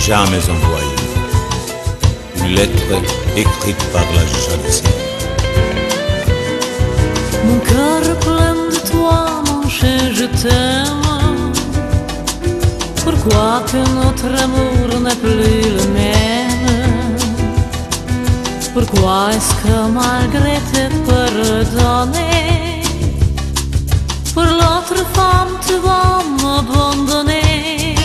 jamais envoyé, une lettre écrite par la jalousie. Mon cœur plein de toi, mon cher, je t'aime. Pourquoi que notre amour n'est plus le même? Pourquoi est-ce que malgré tes pardonner, pour l'autre femme tu vas m'abandonner?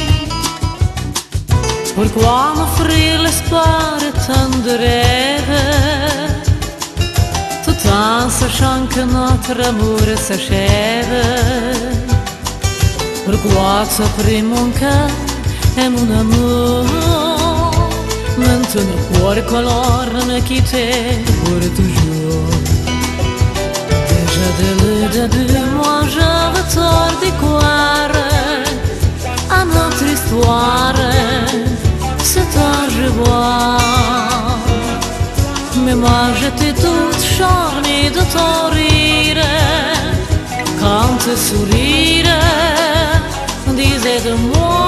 Pourquoi m'offrir l'espoir et tant de rêves, tout en sachant que notre amour s'achève? Pourquoi tu as pris mon cœur et mon amour? Maintenant pourquoi alors me quitter pour toujours? Déjà dès le début moi j'avais tort d'y croire à notre histoire, c'est à je vois. Mais moi j'étais toute charmée de ton rire, quand tes sourires disaient de moi.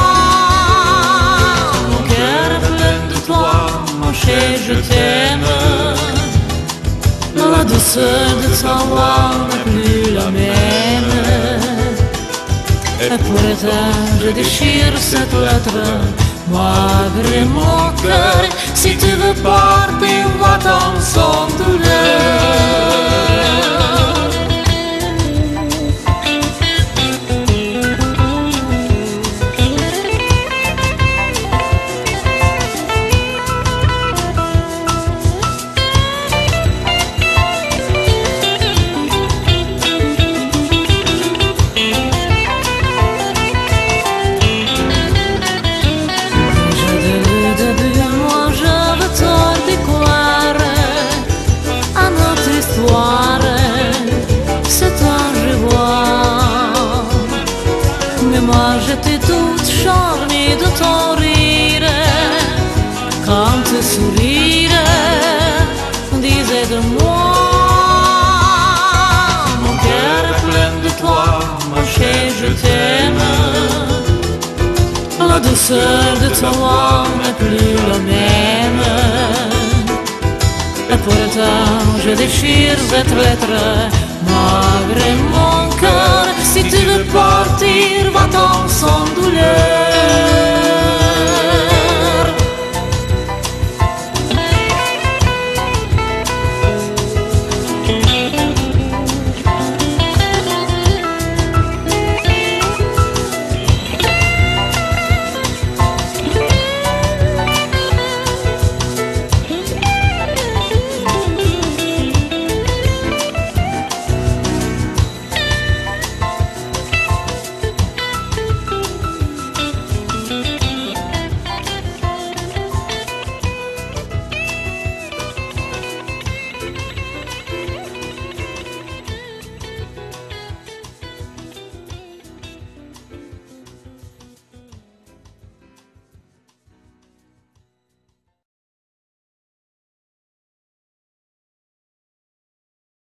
Mon cœur est plein de toi, mon cher, je t'aime. La douceur de ta voix n'est plus la même. Et pourtant je déchire cette lettre, malgré mon cœur. Si tu veux partir, va-t'en sans douleur. C'est un je vois. Mais moi j'étais toute charmée de ton rire, quand tes sourires disaient de moi. Mon cœur est plein de toi, mon cher, je t'aime. La douceur de ta voix n'est plus la même. Et pourtant je déchire cette lettre, malgré mon cœur. Si tu veux partir, va-t'en sans douleur.